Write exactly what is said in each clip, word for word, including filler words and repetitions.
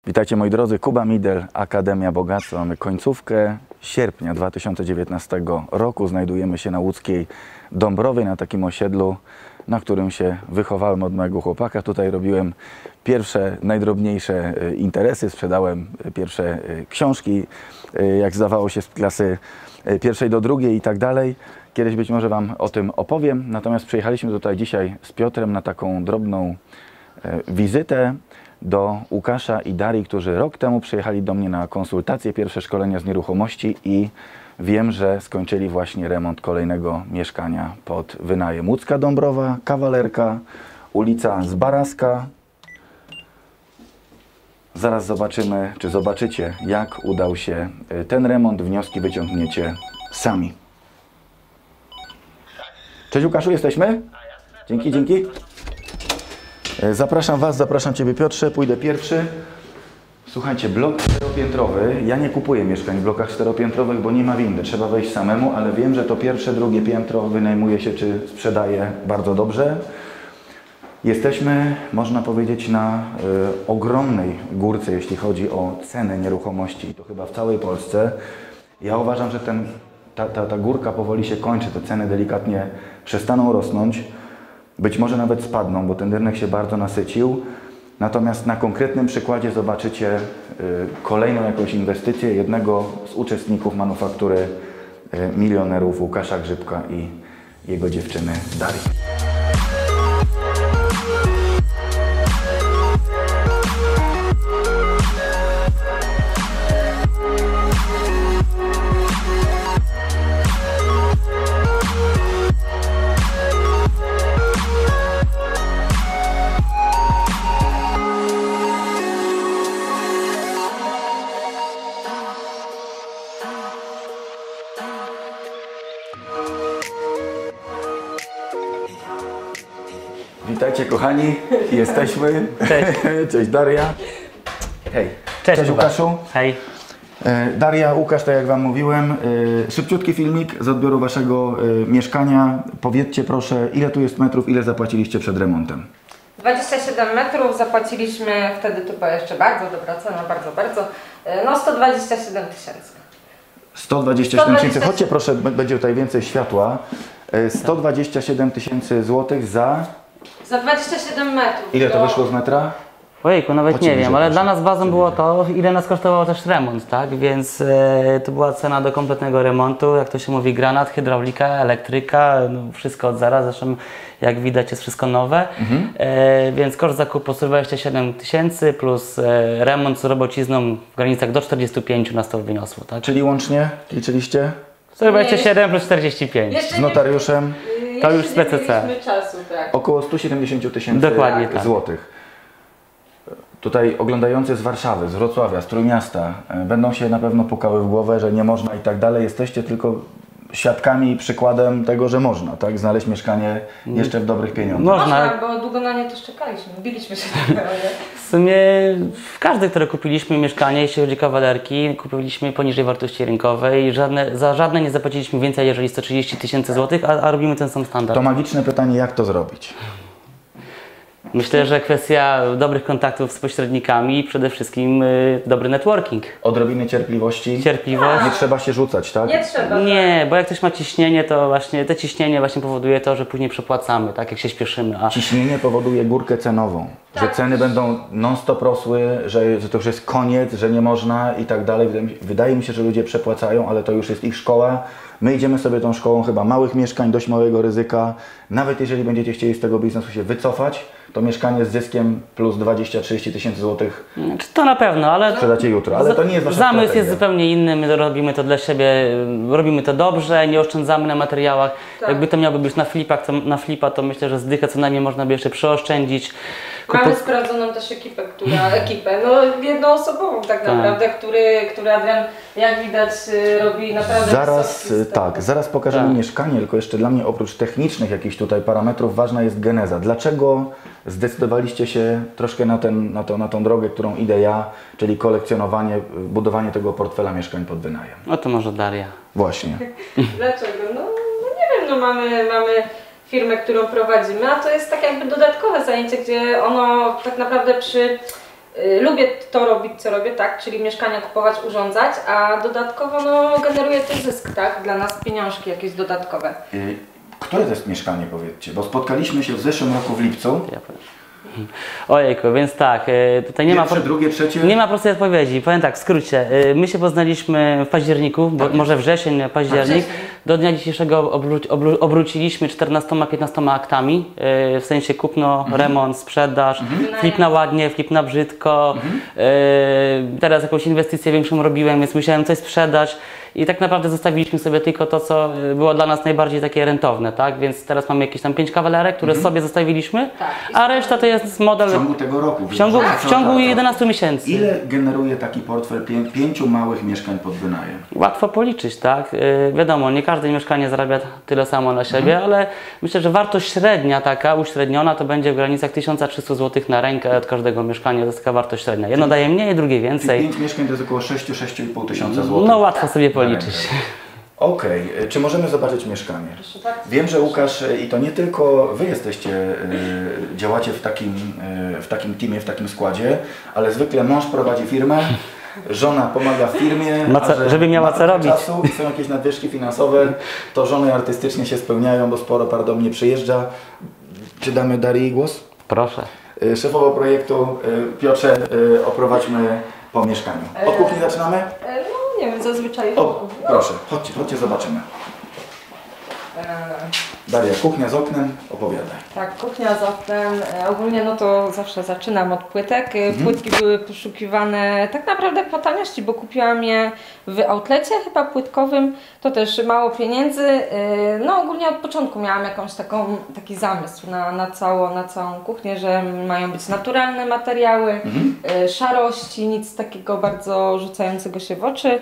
Witajcie moi drodzy, Kuba Midel, Akademia Bogactwa. Mamy końcówkę sierpnia dwa tysiące dziewiętnastego roku. Znajdujemy się na łódzkiej Dąbrowie, na takim osiedlu, na którym się wychowałem od mojego chłopaka. Tutaj robiłem pierwsze, najdrobniejsze interesy, sprzedałem pierwsze książki, jak zdawało się, z klasy pierwszej do drugiej i tak dalej. Kiedyś być może Wam o tym opowiem. Natomiast przyjechaliśmy tutaj dzisiaj z Piotrem na taką drobną wizytę do Łukasza i Darii, którzy rok temu przyjechali do mnie na konsultacje, pierwsze szkolenia z nieruchomości i wiem, że skończyli właśnie remont kolejnego mieszkania pod wynajem. Łódzka Dąbrowa, Kawalerka, ulica Zbaraska. Zaraz zobaczymy, czy zobaczycie, jak udał się ten remont. Wnioski wyciągniecie sami. Cześć Łukaszu, jesteśmy? Dzięki, dzięki. Zapraszam Was, zapraszam Ciebie Piotrze, pójdę pierwszy. Słuchajcie, blok czteropiętrowy. Ja nie kupuję mieszkań w blokach czteropiętrowych, bo nie ma windy, trzeba wejść samemu, ale wiem, że to pierwsze, drugie piętro wynajmuje się czy sprzedaje bardzo dobrze. Jesteśmy, można powiedzieć, na y, ogromnej górce, jeśli chodzi o ceny nieruchomości, to chyba w całej Polsce. Ja uważam, że ten, ta, ta, ta górka powoli się kończy, te ceny delikatnie przestaną rosnąć. Być może nawet spadną, bo ten rynek się bardzo nasycił. Natomiast na konkretnym przykładzie zobaczycie y, kolejną jakąś inwestycję jednego z uczestników manufaktury y, milionerów Łukasza Grzybka i jego dziewczyny Darii. Witajcie kochani, jesteśmy. Cześć. Cześć Daria. Hej. Cześć, Cześć Łukaszu. Hej. Daria, Łukasz, tak jak Wam mówiłem, szybciutki filmik z odbioru Waszego mieszkania. Powiedzcie proszę, ile tu jest metrów, ile zapłaciliście przed remontem? dwadzieścia siedem metrów, zapłaciliśmy, wtedy to była jeszcze bardzo dobra cena, bardzo, bardzo, no sto dwadzieścia siedem tysięcy. sto dwadzieścia siedem tysięcy, chodźcie proszę, będzie tutaj więcej światła. sto dwadzieścia siedem tysięcy złotych za... Za dwadzieścia siedem metrów. Ile to wyszło z metra? Ojejku, nawet Chodźcie nie wiem, ale proszę. dla nas bazą było to, ile nas kosztował też remont, tak? Więc e, to była cena do kompletnego remontu, jak to się mówi, granat, hydraulika, elektryka, no, wszystko od zera, zresztą jak widać jest wszystko nowe. Mhm. E, więc koszt zakupu sto dwadzieścia siedem tysięcy plus e, remont z robocizną w granicach do czterdziestu pięciu nas to wyniosło, tak? Czyli łącznie liczyliście? sto dwadzieścia siedem plus czterdzieści pięć. Z notariuszem? Nie, To już z P C C. Nie mieliśmy czasu, tak. Około sto siedemdziesiąt tysięcy Dokładnie tak. złotych. Tutaj oglądający z Warszawy, z Wrocławia, z Trójmiasta będą się na pewno pukały w głowę, że nie można i tak dalej. Jesteście tylko świadkami i przykładem tego, że można, tak? Znaleźć mieszkanie jeszcze w dobrych pieniądzach. Można. Można, bo długo na nie też czekaliśmy, biliśmy się tak naprawdę. W sumie w każde, które kupiliśmy mieszkanie, jeśli chodzi o kawalerki, kupiliśmy poniżej wartości rynkowej. Żadne, za żadne nie zapłaciliśmy więcej, jeżeli sto trzydzieści tysięcy złotych, a, a robimy ten sam standard. To magiczne pytanie, jak to zrobić? Myślę, że kwestia dobrych kontaktów z pośrednikami i przede wszystkim y, dobry networking. Odrobiny cierpliwości. Cierpliwość. Nie trzeba się rzucać, tak? Nie trzeba. Nie, bo jak ktoś ma ciśnienie, to właśnie to ciśnienie właśnie powoduje to, że później przepłacamy, tak jak się śpieszymy. A Ciśnienie powoduje górkę cenową, że Tak. ceny będą non-stop rosły, że, że to już jest koniec, że nie można i tak dalej. Wydaje mi się- Wydaje mi się, że ludzie przepłacają, ale to już jest ich szkoła. My idziemy sobie tą szkołą chyba małych mieszkań, dość małego ryzyka. Nawet jeżeli będziecie chcieli z tego biznesu się wycofać, to mieszkanie z zyskiem plus dwadzieścia trzydzieści tysięcy złotych Czy to na pewno, ale sprzedacie jutro, ale to nie jest wasza zamysł strategia. jest zupełnie inny, my robimy to dla siebie, robimy to dobrze, nie oszczędzamy na materiałach. Tak. Jakby to miałoby być na flipach, to, na flipa, to myślę, że zdychę co najmniej można by jeszcze przeoszczędzić. Mamy Kupu- sprawdzoną też ekipę, która, ekipę, no jednoosobową tak naprawdę, który, który Adrian, jak widać, y, robi naprawdę Zaraz, wysoki y, tak, zaraz pokażemy Tak. mieszkanie, tylko jeszcze dla mnie oprócz technicznych jakichś tutaj parametrów ważna jest geneza. Dlaczego zdecydowaliście się troszkę na, ten, na, to, na tą drogę, którą idę ja, czyli kolekcjonowanie, y, budowanie tego portfela mieszkań pod wynajem? No to może Daria. Właśnie. Dlaczego? No, no nie wiem, no mamy, mamy firmę, którą prowadzimy, a to jest tak jakby dodatkowe zajęcie, gdzie ono tak naprawdę przy y, lubię to robić, co robię, tak, czyli mieszkania kupować, urządzać, a dodatkowo no, generuje to zysk, tak, dla nas pieniążki jakieś dodatkowe. Y, Które to jest mieszkanie, powiedzcie? Bo spotkaliśmy się w zeszłym roku w lipcu. Ja powiem. Ojejku, więc tak, e, tutaj nie ma, Pierwsze, drugie, trzecie. nie ma prostej odpowiedzi. Powiem tak, w skrócie. e, My się poznaliśmy w październiku, bo, może wrzesień, październik. wrzesień. Do dnia dzisiejszego obró obró obróciliśmy czternastoma piętnastoma aktami, e, w sensie kupno, remont, sprzedaż, flip na ładnie, flip na brzydko. E, teraz jakąś inwestycję większą robiłem, więc musiałem coś sprzedać. I tak naprawdę zostawiliśmy sobie tylko to, co było dla nas najbardziej takie rentowne, tak? Więc teraz mamy jakieś tam pięć kawalerek, które sobie zostawiliśmy, Tak. a reszta to jest model W ciągu tego roku. w ciągu, Tak, w ciągu tak, tak. jedenastu miesięcy. Ile generuje taki portfel pię pięciu małych mieszkań pod wynajem? Łatwo policzyć, tak? Yy, wiadomo, nie każde mieszkanie zarabia tyle samo na siebie, Mhm. ale myślę, że wartość średnia taka, uśredniona, to będzie w granicach tysiąc trzysta złotych na rękę od każdego mieszkania. To jest taka wartość średnia. Jedno daje mniej, drugie Czyli więcej. pięć mieszkań to jest około sześć do sześciu i pół tysiąca złotych. No łatwo sobie policzyć. Okej, okay. Czy możemy zobaczyć mieszkanie? Proszę bardzo. Wiem, że Łukasz, i to nie tylko Wy jesteście, y, działacie w takim, y, w takim teamie, w takim składzie, ale zwykle mąż prowadzi firmę, żona pomaga w firmie, Ma co- a że żeby miała ma co trochę robić. czasu i są jakieś nadwyżki finansowe, to żony artystycznie się spełniają, bo sporo par do mnie przyjeżdża. Czy damy Darii głos? Proszę. Y, Szefowo projektu, y, Piotrze, y, oprowadźmy po mieszkaniu. Od kuchni zaczynamy? E, No nie wiem, zazwyczaj... O, proszę, chodźcie, chodźcie, zobaczymy. E, Daria, kuchnia z oknem, opowiadaj. Tak, kuchnia z oknem. E, Ogólnie no to zawsze zaczynam od płytek. E, Płytki były poszukiwane tak naprawdę po taniości, bo kupiłam je w outlecie chyba płytkowym. To też mało pieniędzy. E, No ogólnie od początku miałam jakąś taką, taki zamysł na, na, cało, na całą kuchnię, że mają być naturalne materiały, Mhm. e, szarości, nic takiego bardzo rzucającego się w oczy.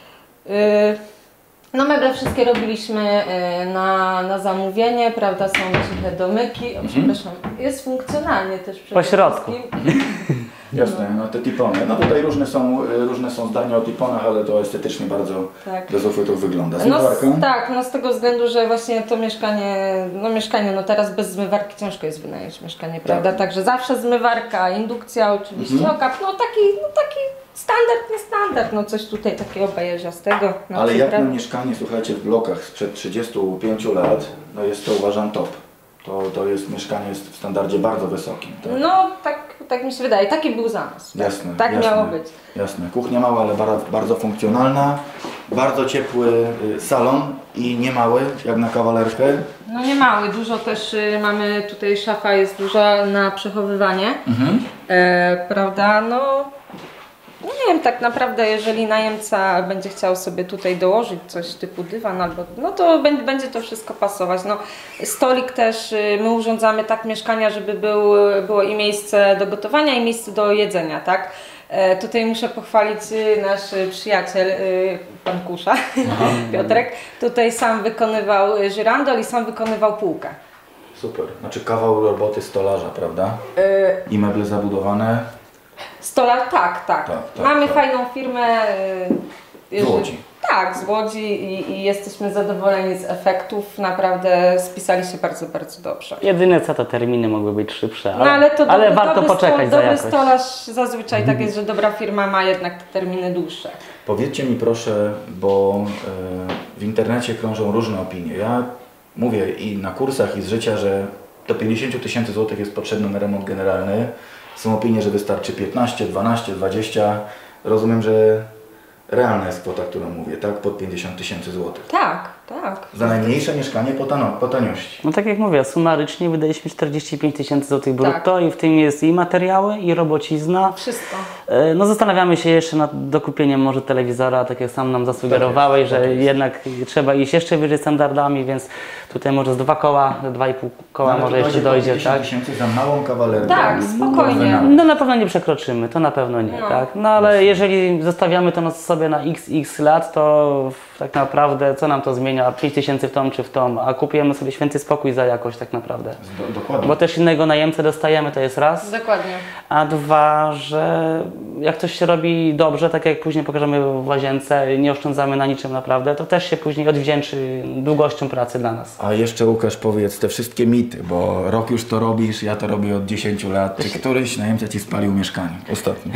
E, No meble wszystkie robiliśmy y, na, na zamówienie, prawda, są ciche domyki, o, przepraszam, jest funkcjonalnie też przede Po środku. wszystkim. Jasne, no te tipony. No tutaj różne są, y, różne są zdania o tiponach, ale to estetycznie bardzo Tak. bez uchwytów wygląda. No, Zmywarką? z, tak, no z tego względu, że właśnie to mieszkanie, no mieszkanie, no teraz bez zmywarki ciężko jest wynająć mieszkanie, prawda, także zawsze zmywarka, indukcja oczywiście, Mhm. okap, no taki, no taki standard, nie standard, no coś tutaj takiego bajeziastego. na Ale jak na przykład. mieszkanie, słuchajcie, w blokach sprzed trzydziestu pięciu lat, no jest to, uważam, top. To, to jest mieszkanie jest w standardzie bardzo wysokim. Tak? No tak, tak mi się wydaje, taki był zamysł. Jasne, Tak jasne, miało być. Jasne. Kuchnia mała, ale bardzo, bardzo funkcjonalna. Bardzo ciepły y, salon i nie mały, jak na kawalerkę. No nie mały, dużo też y, mamy tutaj, szafa jest duża na przechowywanie, Mhm. e, prawda, no, no nie wiem, tak naprawdę jeżeli najemca będzie chciał sobie tutaj dołożyć coś typu dywan albo, no to będzie, będzie to wszystko pasować, no stolik też, y, my urządzamy tak mieszkania, żeby był, było i miejsce do gotowania i miejsce do jedzenia, tak. E, Tutaj muszę pochwalić y, nasz y, przyjaciel, y, pan Kusza, Piotrek, tutaj sam wykonywał y, żyrandol i sam wykonywał półkę. Super. Znaczy kawał roboty stolarza, prawda? Y, I meble zabudowane. Stolar, tak, tak. Tak, tak, Mamy tak. fajną firmę. y, Z Łodzi. Tak, z Łodzi i, i jesteśmy zadowoleni z efektów. Naprawdę spisali się bardzo, bardzo dobrze. Jedyne co to terminy mogły być szybsze, No ale, ale to ale dobry, warto dobry poczekać stol, za dobry jakość. stolarz zazwyczaj tak jest, że dobra firma ma jednak te terminy dłuższe. Powiedzcie mi proszę, bo e, w internecie krążą różne opinie. Ja mówię i na kursach, i z życia, że do pięćdziesięciu tysięcy złotych jest potrzebny na remont generalny. Są opinie, że wystarczy piętnaście, dwanaście, dwadzieścia. Rozumiem, że realna jest kwota, którą mówię, tak? Pod pięćdziesiąt tysięcy złotych. Tak, tak. Za najmniejsze mieszkanie po, tano, po taniości. No tak jak mówię, sumarycznie wydaliśmy czterdzieści pięć tysięcy złotych brutto Tak. i w tym jest i materiały, i robocizna. Wszystko. E, No zastanawiamy się jeszcze nad dokupieniem może telewizora, tak jak sam nam zasugerowałeś, Tak jest, że tak jest. jednak trzeba iść jeszcze wyżej standardami, więc tutaj może z dwa koła, dwa i pół koła Ale może to jeszcze dojdzie, pięćdziesiąt tak? tysięcy za małą kawalerkę. Tak, spokojnie. No na pewno nie przekroczymy, to na pewno nie, No. tak? No ale jeżeli zostawiamy to na sobie na iks iks lat, to tak naprawdę co nam to zmienia, pięć tysięcy w tom czy w tom, a kupujemy sobie święty spokój za jakość tak naprawdę. Do, dokładnie. Bo też innego najemcę dostajemy, to jest raz. Dokładnie. A dwa, że jak coś się robi dobrze, tak jak później pokażemy w łazience, nie oszczędzamy na niczym naprawdę, to też się później odwdzięczy długością pracy dla nas. A jeszcze Łukasz, powiedz te wszystkie mity, bo rok już to robisz, ja to robię od dziesięciu lat. Czy któryś najemca ci spalił mieszkanie? Ostatnio.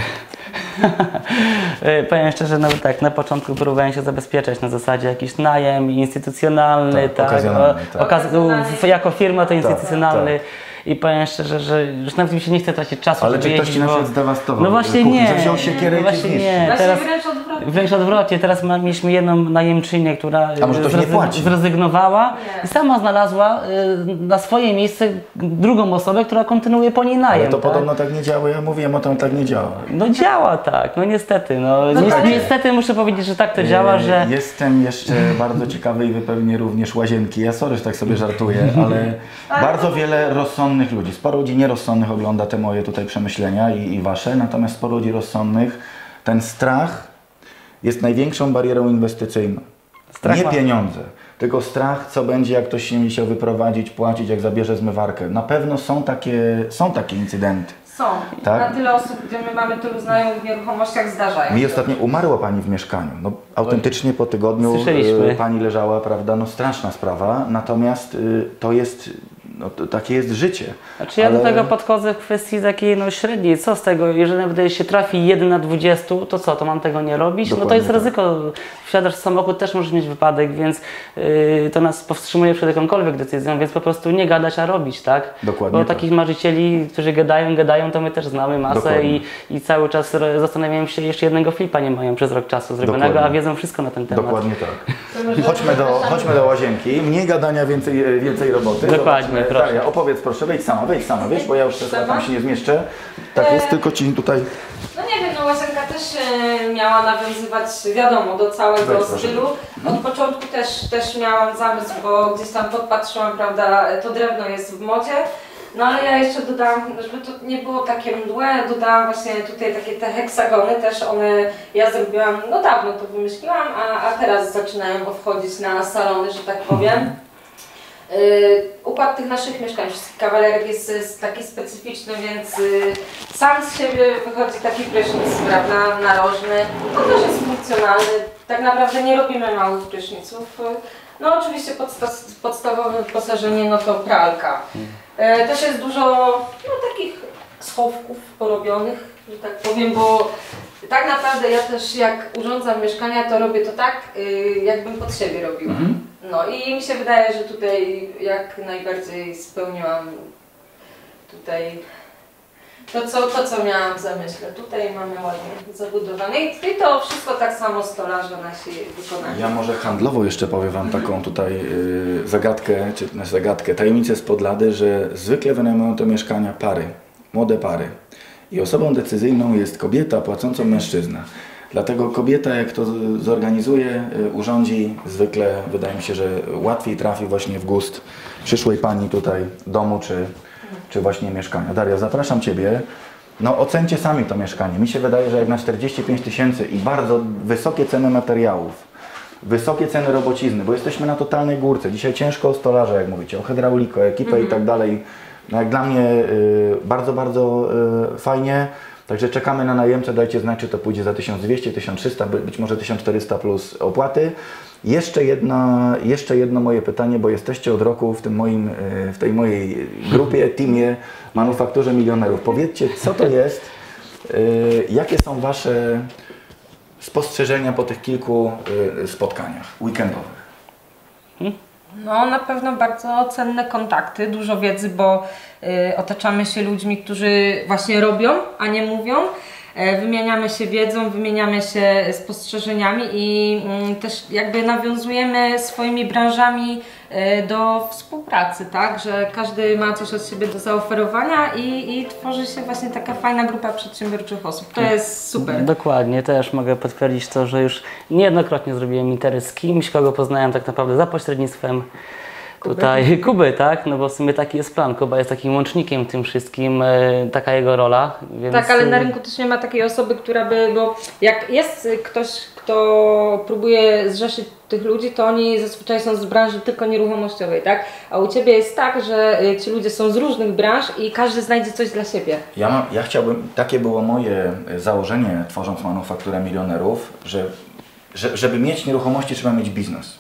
Powiem szczerze, no tak, na początku próbowałem się zabezpieczać na zasadzie jakiś najem instytucjonalny, Tak, tak, okazjonalny, o, tak. okaz- w- jako firma to instytucjonalny. tak. I powiem szczerze, że już nawet mi się nie chce tracić czasu, Ale żeby czy ktoś jeździć, ci na bo- przykład zdewastował No właśnie kuchnię, nie, że wziął siekierę i no cię właśnie zniszczył? nie. Właśnie Teraz, wręcz odwrotnie. wręcz odwrotnie, teraz ma, mieliśmy jedną najemczynię, która A może ktoś nie płaci? zrezygnowała Nie. i sama znalazła y, na swoje miejsce drugą osobę, która kontynuuje po niej najem. Ale to tak? podobno tak nie działa, ja mówiłem o tym, tak nie działa. No działa tak, no niestety, no, ni- tak. niestety muszę powiedzieć, że tak to działa, E, że... Jestem jeszcze bardzo ciekawy i wy pewnie również łazienki. Ja sorry, że tak sobie żartuję, ale bardzo wiele rozsądnych ludzi, sporo ludzi nierozsądnych ogląda te moje tutaj przemyślenia i, i wasze, natomiast sporo ludzi rozsądnych. Ten strach jest największą barierą inwestycyjną. Strach Nie ma- pieniądze, tylko strach, co będzie, jak ktoś się chciał wyprowadzić, płacić, jak zabierze zmywarkę. Na pewno są takie, są takie incydenty. Są. Tak? Na tyle osób, gdzie my mamy tylu znajomych w nieruchomościach, zdarzają Mi się. ostatnio umarła pani w mieszkaniu. No, autentycznie po tygodniu Słyszeliśmy. y, pani leżała, prawda? No straszna sprawa. Natomiast y, to jest, no, to, takie jest życie. Znaczy ja Ale- do tego podchodzę w kwestii takiej no, średniej. Co z tego, jeżeli nawet się trafi jeden na dwudziestu, to co, to mam tego nie robić? No to Dokładnie jest tak. ryzyko. Wsiadasz w samochód, też możesz mieć wypadek, więc yy, to nas powstrzymuje przed jakąkolwiek decyzją, więc po prostu nie gadać, a robić, tak? Dokładnie Bo tak. takich marzycieli, którzy gadają, gadają, to my też znamy masę Dokładnie. i, i cały czas ro- zastanawiają się, jeszcze jednego flipa nie mają przez rok czasu zrobionego, Dokładnie. a wiedzą wszystko na ten temat. Dokładnie tak. Chodźmy do, chodźmy do łazienki. Mniej gadania, więcej, więcej roboty. Dokładnie, Zobaczmy. proszę. Daria, opowiedz proszę, wejdź sama, wejdź sama, wiesz, bo ja już teraz tam się nie zmieszczę. Tak jest, tylko ci tutaj... No nie wiem, no łazienka też e, miała nawiązywać, wiadomo, do całego Weź, proszę. stylu. Od początku też, też miałam zamysł, bo gdzieś tam podpatrzyłam, prawda, to drewno jest w modzie. No ale ja jeszcze dodałam, żeby to nie było takie mdłe, dodałam właśnie tutaj takie te heksagony, też one, ja zrobiłam, no dawno to wymyśliłam, a, a teraz zaczynają wchodzić na salony, że tak powiem. Yy, układ tych naszych mieszkań, wszystkich kawalerek jest, jest taki specyficzny, więc yy, sam z siebie wychodzi taki prysznic, prawda, narożny. To też jest funkcjonalny. Tak naprawdę nie robimy małych pryszniców. Yy, No oczywiście podsta podstawowe wyposażenie, no to pralka. Yy, też jest dużo no, takich schowków porobionych, że tak powiem, bo tak naprawdę ja też jak urządzam mieszkania, to robię to tak, yy, jakbym pod siebie robiła. No i mi się wydaje, że tutaj jak najbardziej spełniłam tutaj to, co, to, co miałam w zamyśle. Tutaj mamy ładnie zabudowane i i to wszystko tak samo stolarze nasi wykonali. Ja może handlowo jeszcze powiem Wam taką tutaj y, zagadkę, czy nie zagadkę, tajemnicę spod lady, że zwykle wynajmują te mieszkania pary, młode pary. I osobą decyzyjną jest kobieta płacącą mężczyzna. Dlatego kobieta, jak to zorganizuje, y, urządzi, zwykle wydaje mi się, że łatwiej trafi właśnie w gust przyszłej pani tutaj domu, czy, czy właśnie mieszkania. Daria, zapraszam Ciebie. No ocencie sami to mieszkanie. Mi się wydaje, że jak na czterdzieści pięć tysięcy i bardzo wysokie ceny materiałów, wysokie ceny robocizny, bo jesteśmy na totalnej górce. Dzisiaj ciężko o stolarza, jak mówicie, o hydraulikę, o ekipę i tak dalej. No jak dla mnie y, bardzo, bardzo y, fajnie. Także czekamy na najemcę, dajcie znać, czy to pójdzie za tysiąc dwieście, tysiąc trzysta, by- być może tysiąc czterysta plus opłaty. Jeszcze, jedna, jeszcze jedno moje pytanie, bo jesteście od roku w, tym moim, y, w tej mojej grupie, teamie Manufakturze Milionerów. Powiedzcie, co to jest, y, jakie są Wasze spostrzeżenia po tych kilku y, spotkaniach weekendowych? No na pewno bardzo cenne kontakty, dużo wiedzy, bo y, otaczamy się ludźmi, którzy właśnie robią, a nie mówią. E, Wymieniamy się wiedzą, wymieniamy się spostrzeżeniami i mm, też jakby nawiązujemy swoimi branżami e, do współpracy, tak? Że każdy ma coś od siebie do zaoferowania i, i tworzy się właśnie taka fajna grupa przedsiębiorczych osób. To jest super. Dokładnie, też mogę potwierdzić to, że już niejednokrotnie zrobiłem interes z kimś, kogo poznałem tak naprawdę za pośrednictwem tutaj Kuby, tak? No bo w sumie taki jest plan. Kuba jest takim łącznikiem w tym wszystkim, e, taka jego rola. Więc... Tak, ale na rynku też nie ma takiej osoby, która by, bo jak jest ktoś, kto próbuje zrzeszyć tych ludzi, to oni zazwyczaj są z branży tylko nieruchomościowej, tak? A u Ciebie jest tak, że ci ludzie są z różnych branż i każdy znajdzie coś dla siebie. Ja, mam, ja chciałbym, takie było moje założenie, tworząc Manufakturę Milionerów, że, że żeby mieć nieruchomości, trzeba mieć biznes.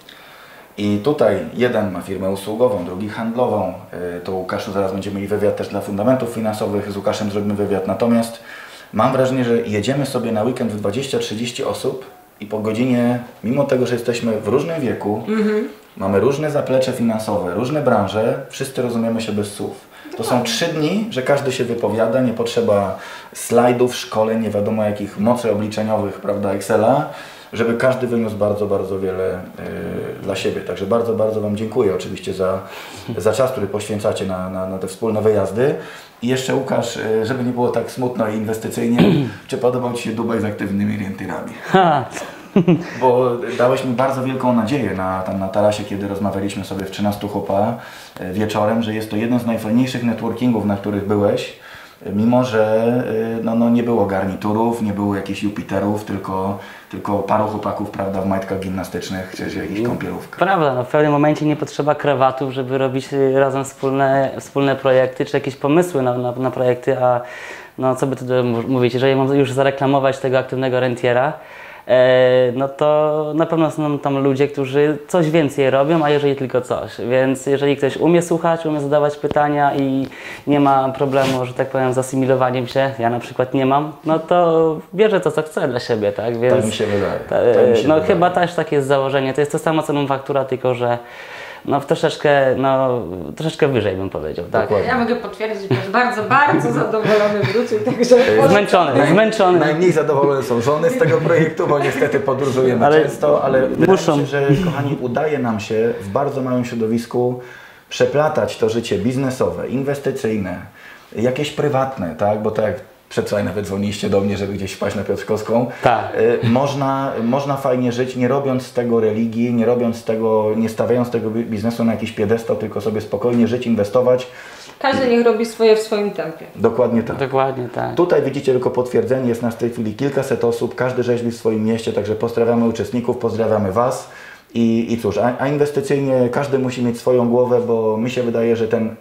I tutaj jeden ma firmę usługową, drugi handlową. To Łukaszu zaraz będziemy mieli wywiad też dla fundamentów finansowych, z Łukaszem zrobimy wywiad. Natomiast mam wrażenie, że jedziemy sobie na weekend w dwadzieścia trzydzieści osób i po godzinie, mimo tego, że jesteśmy w różnym wieku, mm-hmm. mamy różne zaplecze finansowe, różne branże, wszyscy rozumiemy się bez słów. To są trzy dni, że każdy się wypowiada, nie potrzeba slajdów, szkoleń, nie wiadomo jakich mocy obliczeniowych, prawda, Excela, żeby każdy wyniósł bardzo, bardzo wiele y, dla siebie. Także bardzo, bardzo Wam dziękuję oczywiście za, za czas, który poświęcacie na, na, na te wspólne wyjazdy. I jeszcze Łukasz, y, żeby nie było tak smutno i inwestycyjnie, czy podobał Ci się Dubaj z aktywnymi rentirami? Bo dałeś mi bardzo wielką nadzieję na, tam na tarasie, kiedy rozmawialiśmy sobie w trzynastu chłopa y, wieczorem, że jest to jeden z najfajniejszych networkingów, na których byłeś. Mimo że no, no, nie było garniturów, nie było jakichś Jupiterów, tylko, tylko paru chłopaków, prawda, w majtkach gimnastycznych czy jakichś kąpielówkach. Prawda, no, w pewnym momencie nie potrzeba krawatów, żeby robić razem wspólne, wspólne projekty czy jakieś pomysły na, na, na projekty, a no, co by tu mówić, jeżeli mam już zareklamować tego aktywnego rentiera, no to na pewno są tam ludzie, którzy coś więcej robią, a jeżeli tylko coś. Więc jeżeli ktoś umie słuchać, umie zadawać pytania i nie ma problemu, że tak powiem, z asymilowaniem się, ja na przykład nie mam, no to bierze to, co chce dla siebie, tak? Więc, tak mi się wydaje. Ta, tak mi się no wydaje. chyba też takie jest założenie. To jest to samo, co Manufaktura, tylko że no w troszeczkę, no troszeczkę wyżej bym powiedział, tak? Dokładnie. Ja mogę potwierdzić, że jest bardzo, bardzo zadowolony wrócił, także... Zmęczony, Naj, zmęczony. Najmniej zadowolone są żony z tego projektu, bo niestety podróżujemy Ale często, ale wydaje muszą. mi się, że kochani, udaje nam się w bardzo małym środowisku przeplatać to życie biznesowe, inwestycyjne, jakieś prywatne, tak? Bo tak jak przedwczoraj nawet dzwoniliście do mnie, żeby gdzieś wpaść na Piotrkowską. Tak. Y, można, można fajnie żyć, nie robiąc z tego religii, nie robiąc z tego, nie stawiając tego bi- biznesu na jakiś piedestał, tylko sobie spokojnie żyć, inwestować. Każdy niech robi swoje w swoim tempie. Dokładnie tak. Dokładnie tak. Tutaj widzicie tylko potwierdzenie, jest nas w tej chwili kilkaset osób, każdy rzeźbi w swoim mieście, także pozdrawiamy uczestników, pozdrawiamy Was. I, i cóż, a, a inwestycyjnie każdy musi mieć swoją głowę, bo mi się wydaje, że ten,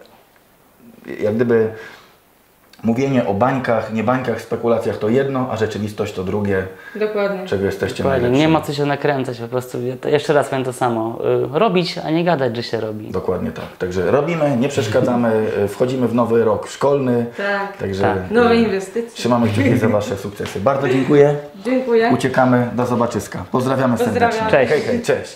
jak gdyby mówienie o bańkach, nie bańkach, spekulacjach to jedno, a rzeczywistość to drugie, Dokładnie. czego jesteście Dokładnie. najlepsi. Nie ma co się nakręcać, po prostu to jeszcze raz powiem to samo. Y, robić, a nie gadać, że się robi. Dokładnie tak. Także robimy, nie przeszkadzamy, wchodzimy w nowy rok szkolny. Tak. Także Tak. Nowe inwestycje. trzymamy kciuki za Wasze sukcesy. Bardzo dziękuję. Dziękuję. Uciekamy, do zobaczyska. Pozdrawiamy Pozdrawiam. serdecznie. Cześć. Hej, hej, cześć.